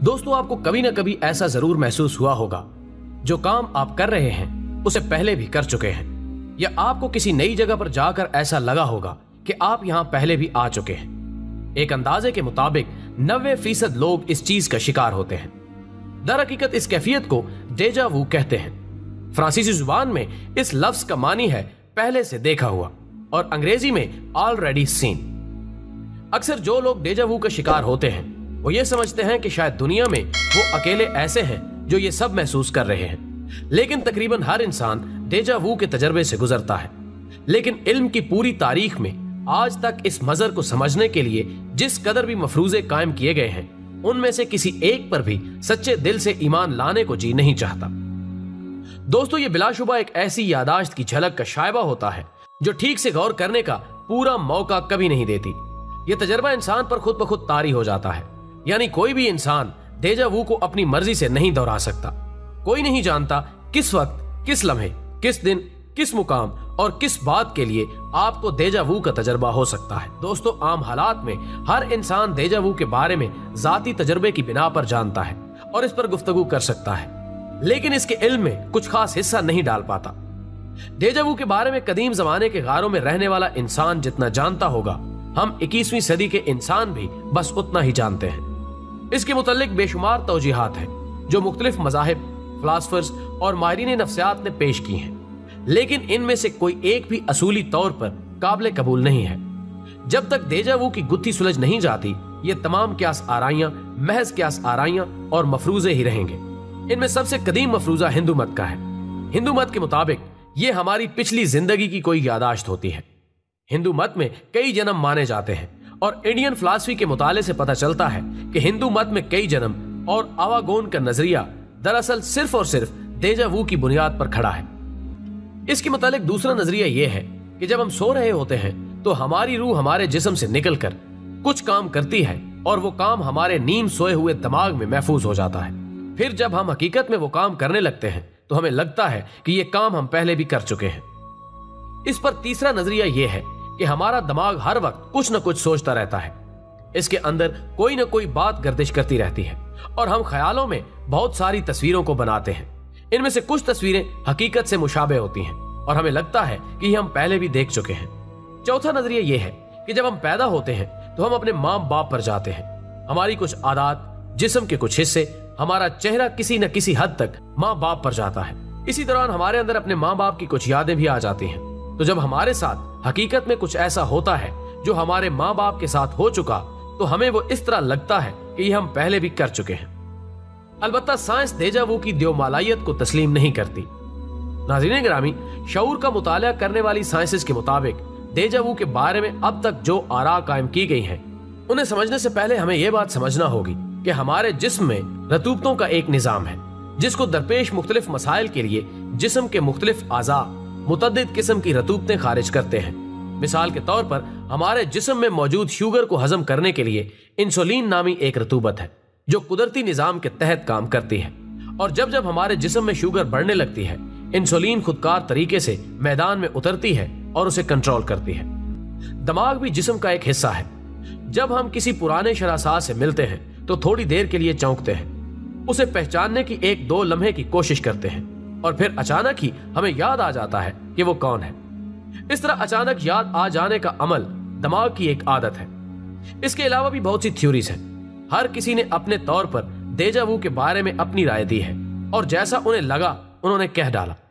दोस्तों, आपको कभी ना कभी ऐसा जरूर महसूस हुआ होगा, जो काम आप कर रहे हैं उसे पहले भी कर चुके हैं, या आपको किसी नई जगह पर जाकर ऐसा लगा होगा कि आप यहां पहले भी आ चुके हैं। एक अंदाजे के मुताबिक 90% लोग इस चीज का शिकार होते हैं। दर हकीकत इस कैफियत को डेजा वू कहते हैं। फ्रांसीसी जुबान में इस लफ्ज का मानी है पहले से देखा हुआ, और अंग्रेजी में ऑलरेडी सीन। अक्सर जो लोग डेजा वू का शिकार होते हैं वो ये समझते हैं कि शायद दुनिया में वो अकेले ऐसे हैं जो ये सब महसूस कर रहे हैं, लेकिन तकरीबन हर इंसान डेजा वू के तजर्बे से गुजरता है। लेकिन इल्म की पूरी तारीख में आज तक इस मजर को समझने के लिए जिस कदर भी मफरूजे कायम किए गए हैं, उनमें से किसी एक पर भी सच्चे दिल से ईमान लाने को जी नहीं चाहता। दोस्तों, ये बिलाशुबा एक ऐसी यादाश्त की झलक का शायबा होता है जो ठीक से गौर करने का पूरा मौका कभी नहीं देती। ये तजर्बा इंसान पर खुद ब खुद तारी हो जाता है, यानी कोई भी इंसान डेजा वू को अपनी मर्जी से नहीं दोहरा सकता। कोई नहीं जानता किस वक्त, किस लम्हे, किस दिन, किस मुकाम और किस बात के लिए आपको डेजा वू का तजर्बा हो सकता है। दोस्तों, आम हालात में हर इंसान डेजा वू के बारे में जाती तजर्बे की बिना पर जानता है और इस पर गुफ्तगू कर सकता है, लेकिन इसके इल्म में कुछ खास हिस्सा नहीं डाल पाता। डेजा वू के बारे में कदीम जमाने के गारों में रहने वाला इंसान जितना जानता होगा, हम 21वीं सदी के इंसान भी बस उतना ही जानते हैं। इसके मुतल्लिक बेशुमार तौजीहात हैं जो मुख्तलिफ मज़ाहिब, फिलासफर्स और माहिरीन नफ्सियात ने पेश की हैं, लेकिन इनमें से कोई एक भी असूली तौर पर काबिल कबूल नहीं है। जब तक डेजा वू की गुत्थी सुलझ नहीं जाती, ये तमाम क्यास आराइयां महज क्यास आराइयां और मफरूजे ही रहेंगे। इनमें सबसे कदीम मफरूजा हिंदू मत का है। हिंदू मत के मुताबिक ये हमारी पिछली जिंदगी की कोई यादाश्त होती है। हिंदू मत में कई जन्म माने जाते हैं, और इंडियन फिलॉसफी के मुताले से पता चलता है कि हिंदू मत में कई जन्म और आवागोन का नजरिया दरअसल सिर्फ और सिर्फ डेजा वू की बुनियाद पर खड़ा है। इसके मुतालिक दूसरा नजरिया यह है कि जब हम सो रहे होते हैं तो हमारी रूह हमारे जिस्म से निकलकर कुछ काम करती है, और वो काम हमारे नींद सोए हुए दिमाग में महफूज हो जाता है। फिर जब हम हकीकत में वो काम करने लगते हैं तो हमें लगता है कि ये काम हम पहले भी कर चुके हैं। इस पर तीसरा नजरिया यह है कि हमारा दिमाग हर वक्त कुछ न कुछ सोचता रहता है। इसके अंदर कोई न कोई बात गर्दिश करती रहती है, और हम ख्यालों में बहुत सारी तस्वीरों को बनाते हैं। इनमें से कुछ तस्वीरें हकीकत से मुशाबे होती हैं और हमें लगता है कि ये हम पहले भी देख चुके हैं। चौथा नजरिया यह है कि जब हम पैदा होते हैं तो हम अपने माँ बाप पर जाते हैं। हमारी कुछ आदत, जिस्म के कुछ हिस्से, हमारा चेहरा किसी न किसी हद तक माँ बाप पर जाता है। इसी दौरान हमारे अंदर अपने माँ बाप की कुछ यादें भी आ जाती हैं। तो जब हमारे साथ हकीकत में कुछ ऐसा होता है जो हमारे माँ बाप के साथ हो चुका, तो हमें वो इस तरह लगता है कि ये हम पहले भी कर चुके हैं। अलबत्ता साइंस डेजा वू की देवमालायत को तस्लीम नहीं करती। नाज़रीन गिरामी, शऊर का मुताला करने वाली साइंसेस के मुताबिक डेजा वू के बारे में अब तक जो आरा कायम की गई हैं, उन्हें समझने से पहले हमें यह बात समझना होगी कि हमारे जिस्म में रतूबतों का एक निजाम है, जिसको दरपेश मुख्तलिफ मसाइल के लिए जिस्म के मुख्तलिफ आज़ा मुतअद्दिद किस्म की रतूबतें खारिज करते हैं। मिसाल के तौर पर हमारे जिस्म में मौजूद शुगर को हजम करने के लिए इंसुलिन नामी एक रतूबत है जो कुदरती निजाम के तहत काम करती है, और जब जब हमारे जिस्म में शुगर बढ़ने लगती है, इंसुलिन खुदकार तरीके से मैदान में उतरती है और उसे कंट्रोल करती है। दिमाग भी जिस्म का एक हिस्सा है। जब हम किसी पुराने शरासात से मिलते हैं तो थोड़ी देर के लिए चौंकते हैं, उसे पहचानने की एक दो लम्हे की कोशिश करते हैं, और फिर अचानक ही हमें याद आ जाता है कि वो कौन है। इस तरह अचानक याद आ जाने का अमल दिमाग की एक आदत है। इसके अलावा भी बहुत सी थ्योरीज हैं। हर किसी ने अपने तौर पर डेजा वू के बारे में अपनी राय दी है, और जैसा उन्हें लगा उन्होंने कह डाला।